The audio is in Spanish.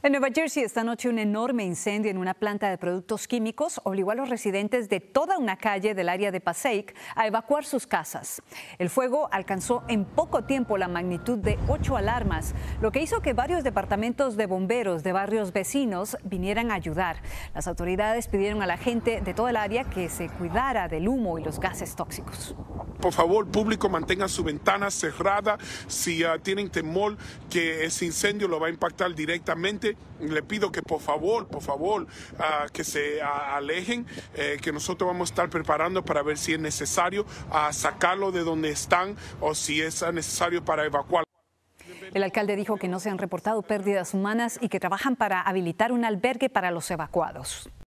En Nueva Jersey, esta noche un enorme incendio en una planta de productos químicos obligó a los residentes de toda una calle del área de Passaic a evacuar sus casas. El fuego alcanzó en poco tiempo la magnitud de 8 alarmas, lo que hizo que varios departamentos de bomberos de barrios vecinos vinieran a ayudar. Las autoridades pidieron a la gente de todo el área que se cuidara del humo y los gases tóxicos. Por favor, público, mantengan su ventana cerrada. Si tienen temor que ese incendio lo va a impactar directamente, le pido que por favor, que se alejen, que nosotros vamos a estar preparando para ver si es necesario sacarlo de donde están o si es necesario para evacuar. El alcalde dijo que no se han reportado pérdidas humanas y que trabajan para habilitar un albergue para los evacuados.